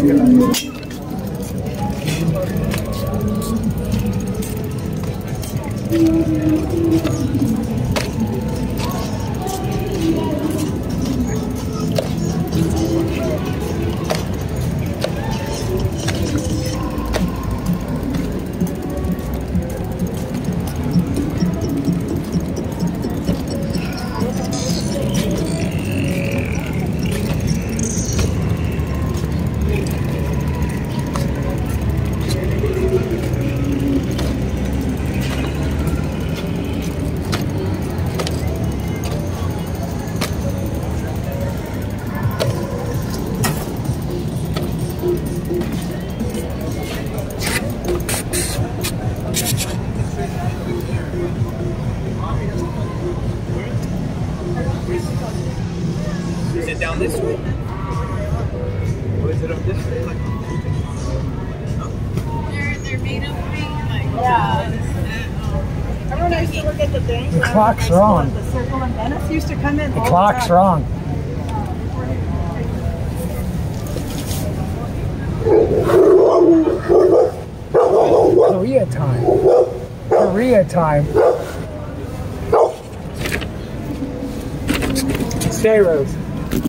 Is it down this way? Or is it up this way? They're made of like Remember when I used to work at the bank? The clock's wrong. The Circle and Venice used to come in. The clock's wrong. Korea time. Korea time. Stay, Rose.